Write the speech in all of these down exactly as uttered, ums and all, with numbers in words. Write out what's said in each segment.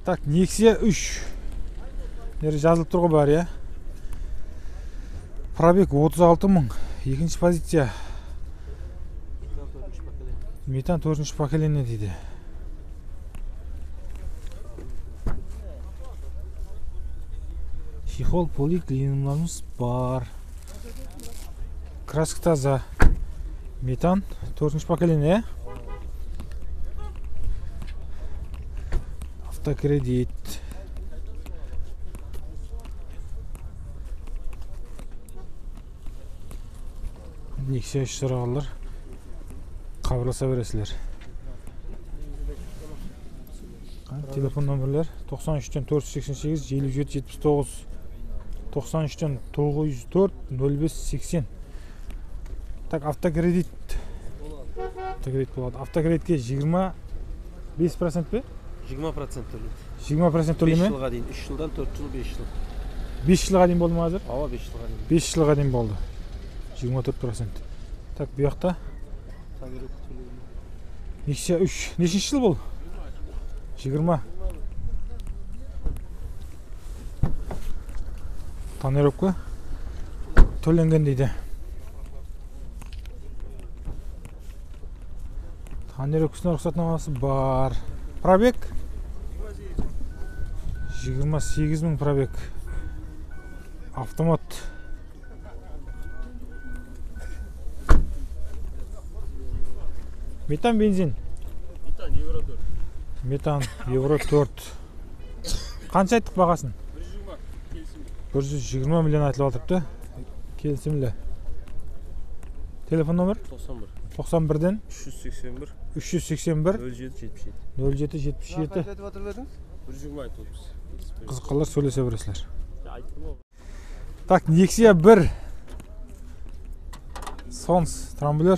Так, Nexia үш. Нері жазылып тұрғы бар, я. Пробег отыз алты мың. Екінші позиция. Метан төртінші поколение дейді. Чехол, полик, клинумlarımız бар. Краска таза. Метан төртінші поколение. Автокредит. Nexia үш сұрағалар. Қабырласа бересілер. Телефон номерлер тоқсан үштен төрт жүз сексен сегіз елу жеті жетпіс тоғыз, тоқсан үштен тоғыз жүз төрт нөл бес сексен. Так, автокредит. Автокредит болады. Автокредитке жиырма бес процент пе? жиырма процент төлейді. жиырма процент төлеме? бес жылға дейін. үш жылдан төрт жыл, бес жыл. бес жылға дейін болды ма қазір? Ава бес жылға дейін. бес жылға дейін болды. жиырма төрт процент. Так, bu жақта. Nexia үш. Нешінші жыл бұл? жиырма. Тонировка төленген дейді. Тонировкасына рұқсатнамасы бар. Пробег жиырма сегіз мың пробег. Автомат. Метан, бензин? Метан евро төрт. Метан евро төрт. Қанша айттық бағасын? бір жүз жиырма миллион айтылып отырыпты. Келісімлі. Телефон номер? тоқсан бірден үш жүз сексен бір үш жүз сексен бір нөл жеті жетпіс жеті. нөл жеті жетпіс жеті. бір жүз жиырма айтып отырмыз. Қызыққандар сөйлесе бересілер. Так, Nexia бір. Сонс, трамблер.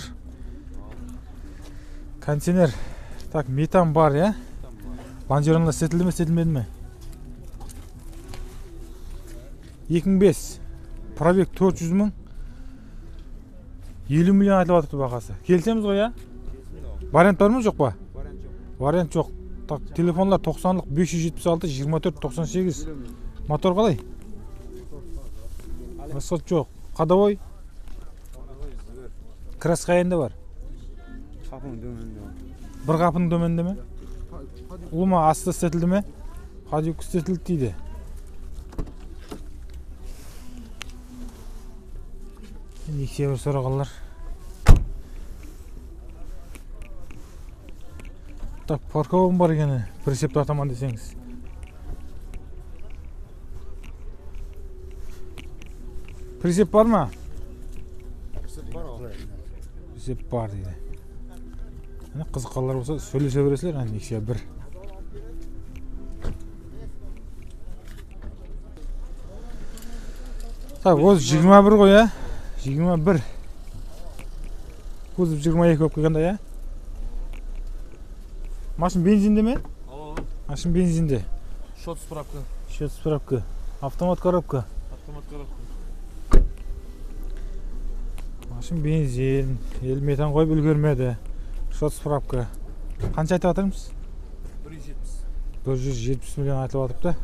Контейнер. Так, метан бар, я? Лонжеронлар сетілді ме, сетілмеді ме? екі мың бес. Пробег төрт жүз мың. елу миллион айтылып отырды бағасы. Келсеміз ғой, я? Вариант бар ма, жоқ па? Вариант жоқ. Так, телефонлар тоқсанлық бес жүз жетпіс алты жиырма төрт тоқсан сегіз. Мотор қалай? Расход жоқ. Қадавой? Краска қайында бар? Бір қапының төменде ме? Ұлыма асты істетілді ме? Қадюк істетілді дейді. Nexia бір сұрағалар. Так, парковым бар екені. Прицепті атаман десеңіз. Прицеп бар ма? Прицеп бар дейді. Қызыққандар болса сөйлесе бересілер. Nexia бір. Так, осы жиырма бір ғой, я? жиырма бір. Кузов жиырма екі болып келгенде, я? Машин бензинде ме? Машин бензинде. Счет справка. Счет справка. Автомат коробка. Автомат коробка. Машин бензин. Ел метан қойып үлгермеді. Счет справка. Қанша айтып жатырмыз? бір жүз жетпіс. бір жүз жетпіс миллион айтылып жатыпты.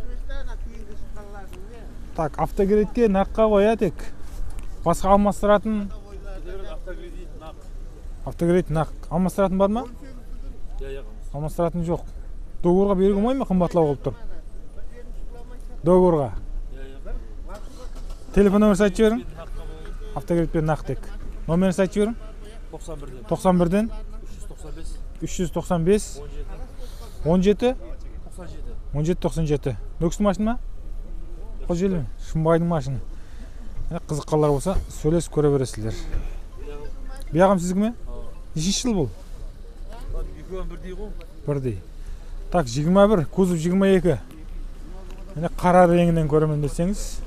Так, автокредитке наққа қоя тек. Басқа алмастыратын? Автокредит нақ. Автокредит нақ. Алмастыратын бар ма? Алмастыратын жоқ. Договорға беруге болмай ма, қымбатлау болып тұр? Договорға. Телефон номер айтып жіберің? Автокредитпен нақ тек. Номерін айтып жіберің? тоқсан бірден үш жүз тоқсан бес он жеті он жеті тоқсан жеті. Нөкістің машин ма? Қожелі, Шымбайдың машины. Қызыққандар болса, сөйлесіп көре бересіздер. Бияғым сізгі ме? Нешінші жыл бұл? Бірдей ғой. Бірдей. Так, жиырма бір, кузов жиырма екі. Қара реңінен көремен десеңіз.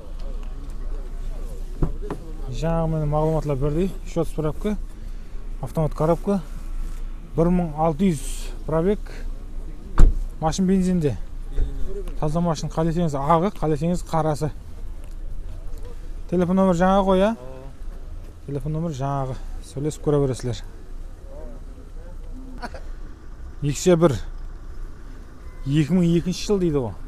Жаңағы мағлуматлар бірдей. Счет справка. Автомат коробка. бір мың алты жүз пробег. Машин бензинде. Таза машин, қалесеңіз ағы, қалесеңіз қарасы. Телефон номер жаңағы ғой, я? Телефон номер жаңағы. Сөйлесіп көре бересілер. Nexia бір. екі мың екінші жыл дейді ғой.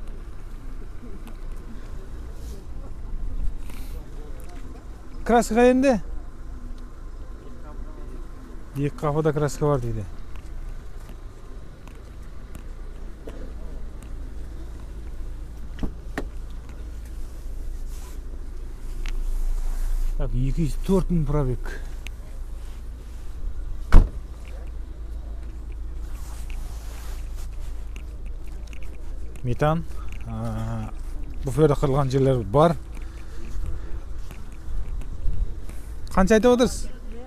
Краска қайында? Екі қапыда краска бар дейді. Так, екі жүз төрт мың пробег. Метан. Буферде қырылған жерлер бар. Қанша айтып отырсыз?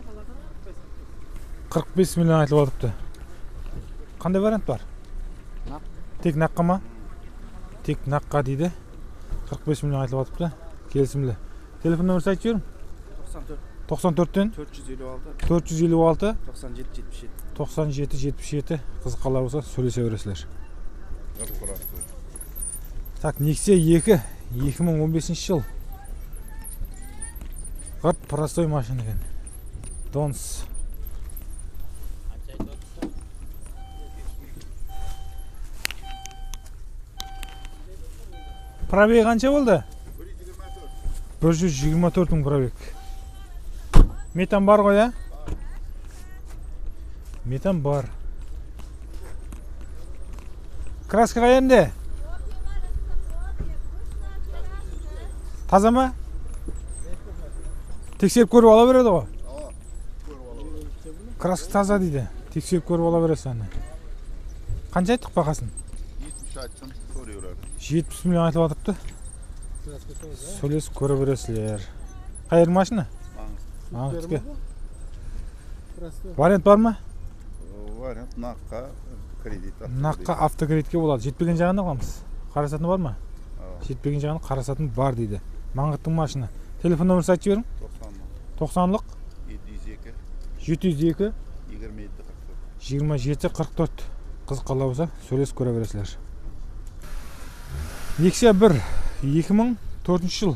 қырық бес миллион айтылып отырыпты. Қандай вариант бар? Тек наққа ма? Тек наққа дейді. қырық бес миллион айтылып отырыпты. Келісімлі. Телефон нөмірі айтып жіберім? тоқсан төрттен төрт жүз елу алты төрт жүз елу алты тоқсан жеті жетпіс жеті. тоқсан жеті жетпіс жеті. Қызыққандар болса сөйлесе бересіздер. Так, Nexia екі екі мың он бесінші жыл. Ғат простой машина екен. Донс. Пробег қанша болды? бір жүз жиырма төрт мың пробег. Метан бар ғой, а? Метан бар. Краска қайында? Таза ма? Тексеріп көріп ала береді ғой. Краска таза дейді. Тексеріп көріп ала бересің. Қанша айттық бағасын? жетпіс миллион айтылып жатыпты. Сөйлесіп көре бересіздер. Қайыр машина? Маңғытке. Вариант бар ма? Вариант наққа кредит. Наққа автокредитке болады. Жетпеген жағында қыламыз. Қарасатын бар ма? Жетпеген жағында қарасатын бар дейді. Маңғыттың машина. Телефон нөмірі айтып жіберің? тоқсанлық жеті жүз екі жиырма жеті қырық төрт. Қызыққандар болса сөйлесіп көре бересіздер. Nexia бір екі мың төртінші жыл.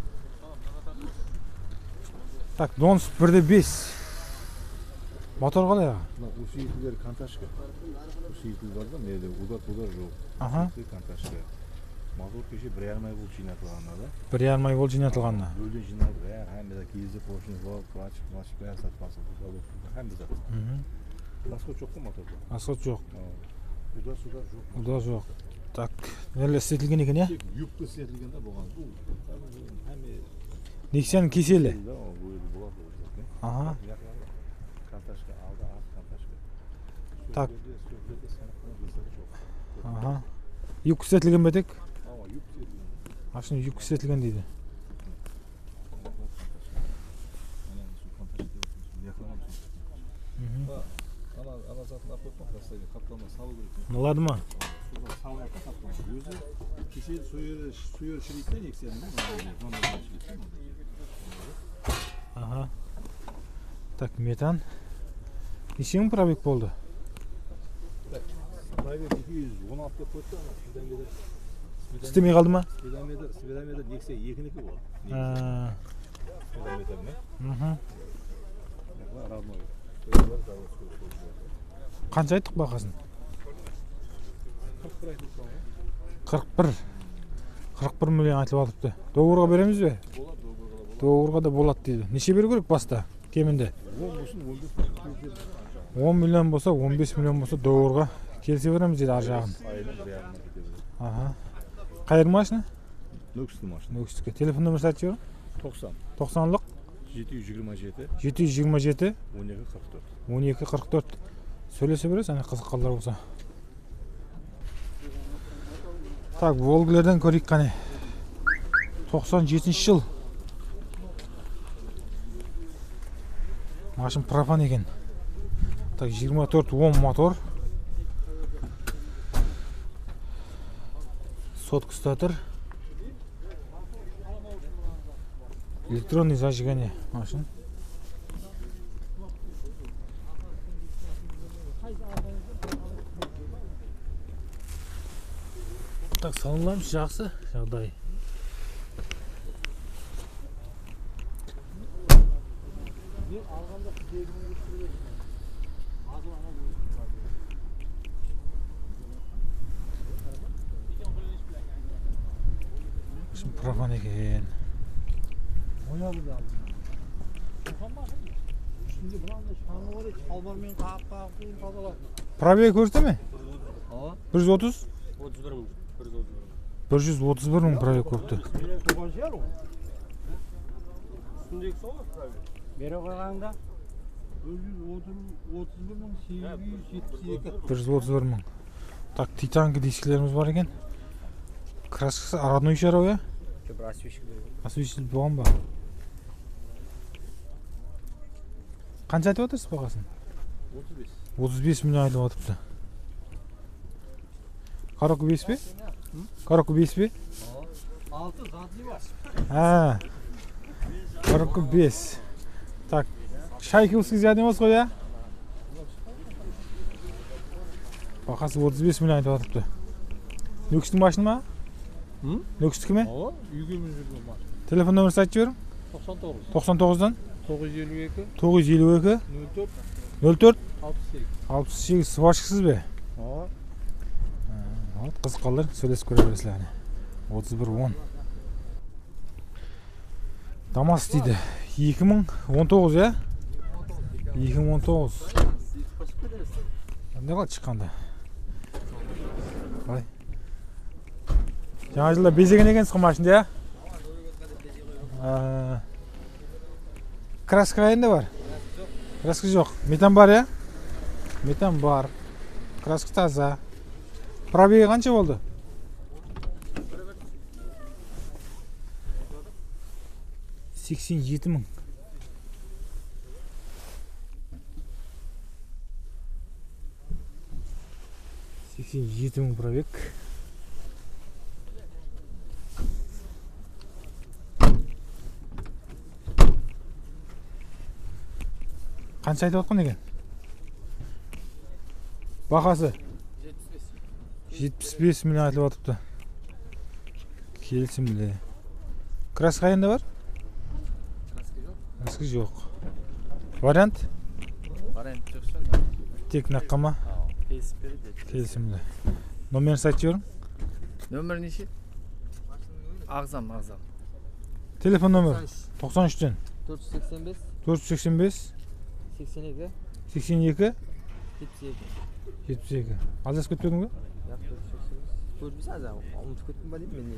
Так, Донс бірде бес. Мотор қалай аға? Усилителер конташка. Усилитель бар да, мерде удар-удар жоқ. Аха. Конташка. Мотор кеше бір жарым ай болды жинатылғанына да. Бір жарым ай болды жинатылғанына. Бөлден жинатып, әмді кезді қошыңыз болып, плачып, плачып, бәрі сатып алып, әмді зат. Расход жоқ қой моторда? Расход жоқ. Удар-судар жоқ. Удар жоқ. Так, нелі істетілген екен, я? Юбка істетілген да болған. Nexia-ның кеселі. Аха. Конташка алды, ат конташка. Так. Аха. Юбка істетілген бе тек? Машина юбка істетілген дейді. Болады ма? Өзі кешел сүйер шірейттен ексенің. Аха. Так, метан. Неше мың пробег болды? Пробег екі жүз он алты деп қойды. Істемей қалды ма? Спидометр, спидометр Nexia екінікі болды. Спидометр ме? Мхм. Родной. Қанша айттық бағасын? қырық бір айтылып қалған. қырық бір. қырық бір миллион айтылып жатыпты. Доғырға береміз бе? Болады, доғырға да Доғырға да болады дейді. Неше беру керек баста? Кемінде. он болсын, он бес миллион. он миллион болса, он бес миллион болса доғырға келсе береміз дейді ар жағын. Айына бір жарым кетеді. Аха. Қайыр машина? Нөкісті машина. Нөкістіке. Телефон нөмірі айтып жіберің? тоқсан. тоқсанлық жеті жүз жиырма жеті. жеті жүз жиырма жеті он екі қырық төрт. он екі қырық төрт. Сөйлесе бересіз, ана қызыққандар болса. Так, Волгілерден көрейік қане. тоқсан жетінші жыл. Машин пропан екен. Так, жиырма төрт ом мотор. Сотка статор. Электронный зажигание машин. Так, салонlarımız жақсы жағдай. Şimdi profan ekan. Oynadı da. Şimdi bulan da şanlı var ya çalbarmen qaqib qaqib qo'yib tozalab. Probeg ko'rsatdimi? Ha? bir yuz o'ttiz? o'ttiz bir ming. bir yuz o'ttiz bir. bir yuz o'ttiz bir ming probeg ko'pti. Meni to'g'ri yer u. Üstündeki soğuk tabii. Bera qo'yganda bir yuz o'ttiz bir ming sekiz yuz yetmish ikki. bir yuz o'ttiz bir ming. Tak, titanki disklerimiz var ekan. Kraskasi родной ishara ya. Ko'p rasvishka. Asvishil bo'lganmi? Qancha aytyapsiz бағасын? o'ttiz besh. o'ttiz besh million aytyapti. Qaraku besh mi? Qaraku besh mi? Altı zatli var. Ha. Qaraku besh. Tak. Shaykovskiy ziyada emas qo'ya. Бағасы o'ttiz besh million aytyapti. Nukusning mashinami? Hı? Nukusnikimi? Ha, yigirma yurgan var. Telefon nomerini aytib bering. to'qson to'qqiz. to'qson to'qqiz dan to'qqiz yuz ellik ikki. to'qqiz yuz ellik ikki nol to'rt. nol to'rt oltmish sakkiz. oltmish sakkiz svashkasizmi? Ha. Hop, qiziqqanlar söylesib ko'raverasizlar. o'ttiz bir o'n. Damas deydi. ikki ming o'n to'qqiz ya? ikki ming o'n to'qqiz. Qanday qilib chiqqanda? Voy. Yangi yilda bezagan ekansiz mashina ya? Kraska qayerda var? Kraska yo'q. Metan bor ya? Metan bor. Kraska toza. Probegi qancha bo'ldi? sakson yetti ming. sakson yetti ming probeg. Qancha aytayotgan ekan? Бағасы yetmish besh million aytilyapti. Kelsimli. Kraska qayerda bor? Kraska yo'q. Variant? Variant yo'qsa. Tek naqama. Kelsimli. Nomerini aytib bering. Nomer nechi? Ag'zam, ag'zam. Telefon nomeri to'qson uch dan to'rt yuz sakson besh, to'rt yuz sakson besh sakson ikki, sakson ikki yetmish ikki. yetmish ikki. Adres ketdingmi? Yo'q, to'rt yuz sakson besh. Ko'rib azam, unutib ketdim deb men.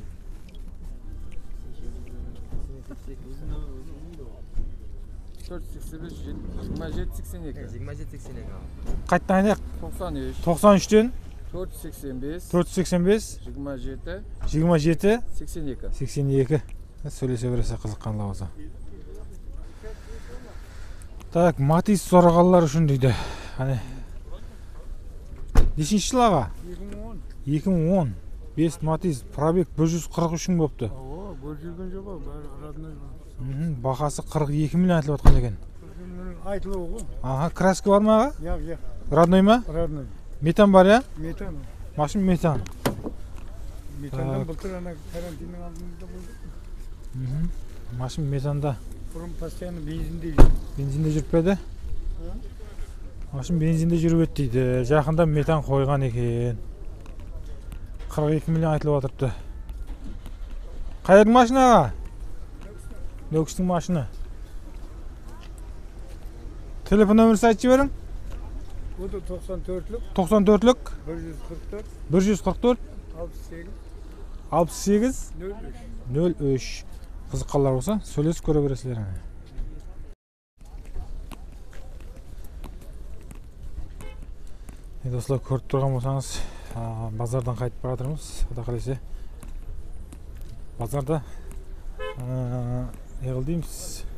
to'rt yuz sakson besh, yigirma yetti sakson ikki. yigirma yetti sakson ikki. Qayerdan aytaylik? to'qson uch, to'qson uch dan to'rt yuz sakson besh, to'rt yuz sakson besh yigirma yetti yigirma yetti sakson ikki. sakson ikki. Söyleseverese qiziqqanlar bo'lsa. Tak, Matiz so'raganlar uchun deydi. Hani nechinchi yil ağa? ikki ming o'n. besh Matiz probeg bir yuz qirq uch ming bo'pti. Oo, bo'ljirgan yo'q, bari radnoy. Mhm, бағасы qirq ikki million aytilayotgan ekan. Aytılıyor. Aha, kraska bormi ağa? Yo'q, yo'q. Роднойmi? Radnoy. Metan bor ya? Metan. Mashin metan. Metandan bultur ana karantinanın altında buldu. Mhm. Mashin metanda. Burun pastayanı benzin değil. Benzinde yuribdi. Mashin benzinde yurib o'tdi. Yaqinda metan qo'ygan ekan. qirq ikki million aytilyapti. Qayerning mashina ağa? Nukusning mashina. Telefon nomerini aytib bering. Bu da to'qson to'rtlik, to'qson to'rtlik bir yuz qirq to'rt, bir yuz qirq to'rt oltmish sakkiz, oltmish sakkiz nol uch. nol uch. Qiziqqanlar bo'lsa, so'lesib ko'raverasizlar. Do'stlar, ko'rib turgan bo'lsangiz, bozordan qaytib boramiz. Xudo xolasa. Bozorda yig'ildimiz.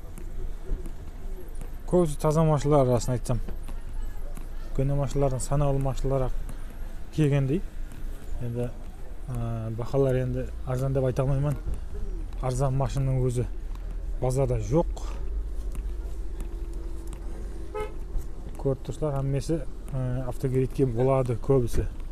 Ko'psi toza mashinalar rostini aytsam. Ko'na mashinalardan sanoqli mashinalar kelgandek. Endi baholar endi arzon deb ayta olmayman. Arzon mashinaning o'zi bozorda yo'q. Ko'rib turibsizlar, hammasi avtogridga bo'ladi, ko'bisi.